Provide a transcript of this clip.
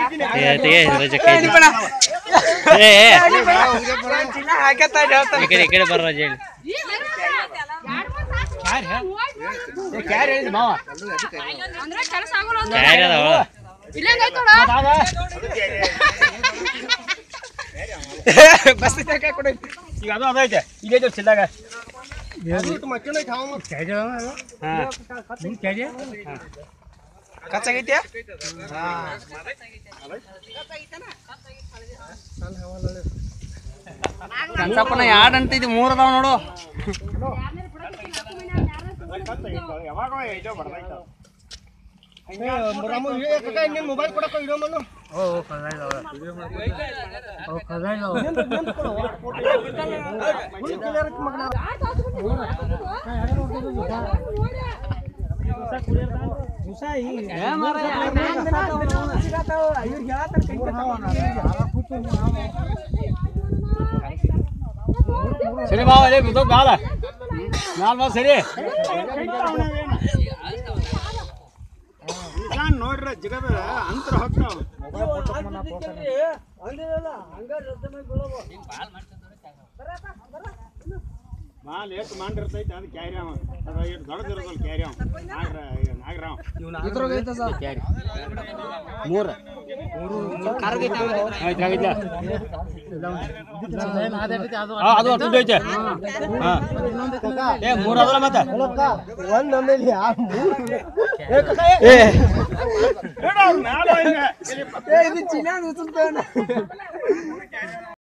इकडे बरं जेल बस काय कुठे ಈಗ ಅದು ಅದೈತೆ ಇಲ್ಲೇ ಜೋರ್ ಚಿಲ್ಲಾಗ ಅದು ಮಕ್ಕಳು ಖಾವ ಮತ್ ಕ್ಯಾಜ ಹಾ ನಿನ್ ಕ್ಯಾಜ ಕಚ್ಚಾಗೈತೆ ಹಾ ಕನ್ಸಪ್ಪನ ಯಾಡ್ ಅಂತ ಇದು ಮೂರು ಅದಾವ ನೋಡು ಯಾವಾಗ ಐಟೋ ಬರ್ದೈತ ರಾಮು ಕಾಕ ನಿನ್ನ ಮೊಬೈಲ್ ಕೊಡಕ ವಿಡಿಯೋ ಮಾಡು ಓ ಖಜಾಯಿದಾವ ವಿಡಿಯೋ ಮಾಡು ಓ ಖಜಾಯಿದಾವ ನಿಂತು ಕೊಡು ಫೋಟೋ ಕ್ಲಿಯರ್ ಮಗನ ಸರಿ ಬಾವ ಅದೇ ಬಿದ್ದು ಬಾಲ ನಾಲ್ ಬಾ ಸರಿ ನಾನು ನೋಡ್ರ ಜಗದ ಅಂತರ ಹೋಗ್ತಾವ ಮಾಲ್ ಎಷ್ಟು ಮಾಡಿರ್ತೈತೆ ಅದು ಕ್ಯಾರಿ ಅವ ಅದು ಎಷ್ಟು ದೊಡ್ಡದಿರೋದಲ್ಲ ಕ್ಯಾರಿ ಅವ ನಾಗರಾವ್ ಇದ್ರಾಗೈತೆ ಸರ್ ಕ್ಯಾರಿ ಮೂರು ಅದು ಅಷ್ಟು ಐತೆ ಏ ಮೂರು ಅದಲ್ಲ ಮತ್ತೆ ಒಂದು ನಮ್ಮಲ್ಲಿ ಇದು ಚಿನ್ನ